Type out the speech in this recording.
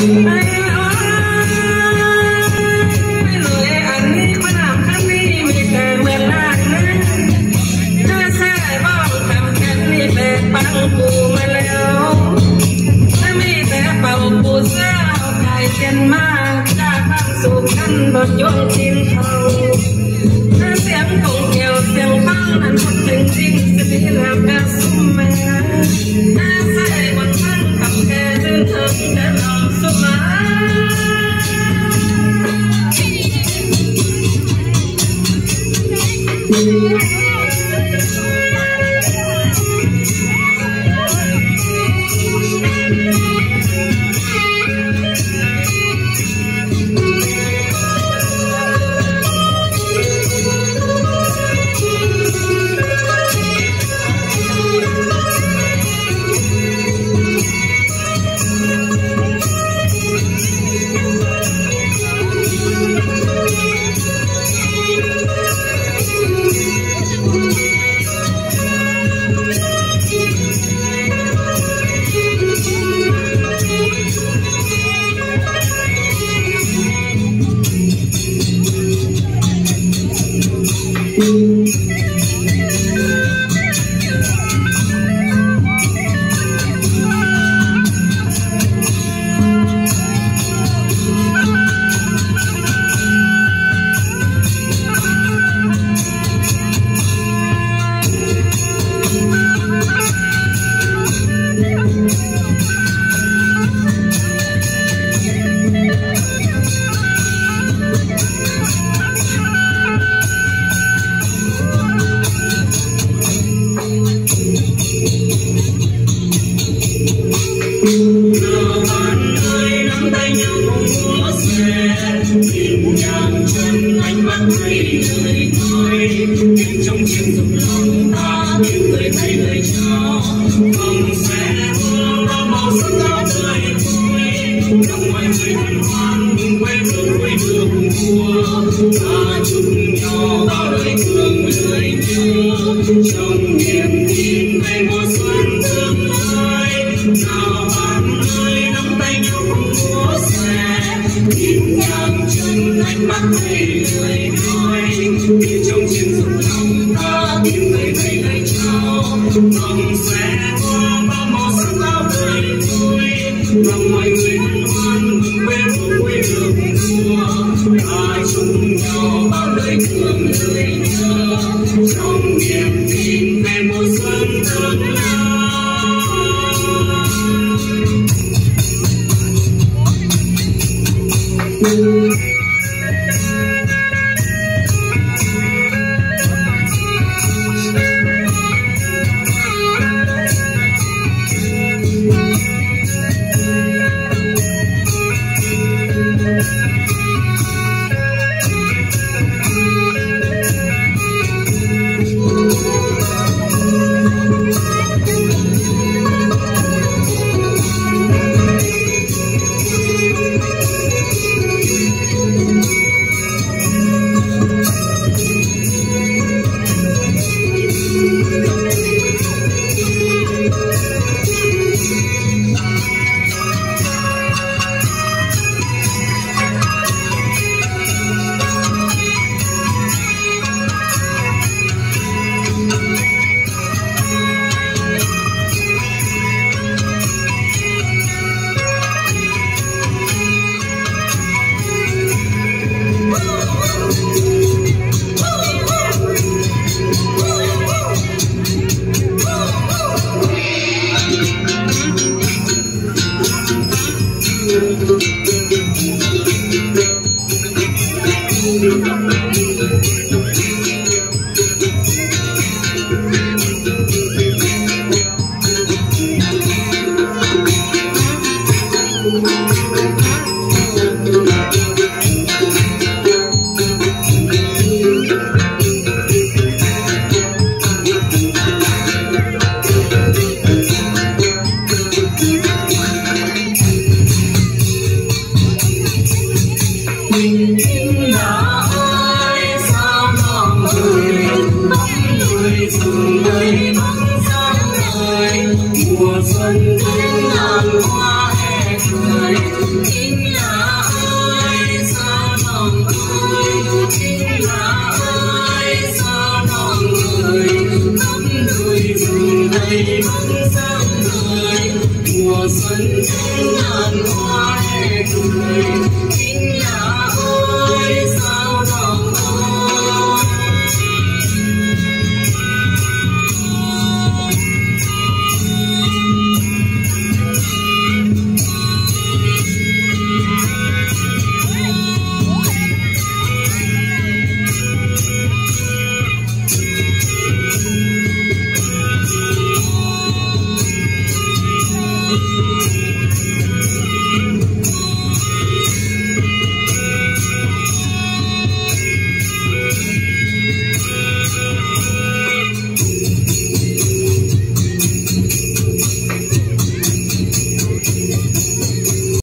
รถยนต์ชินเขาเสียงกงเกี่ยวเสียงฟังนั้นหมดจริงๆสิแล้วก็สุ่มแม่ใส่บนฟังขับแก่จนเธอได้ลองสมา mùa xuân đến ngàn hoa hè cười xuân ngàn hoa cười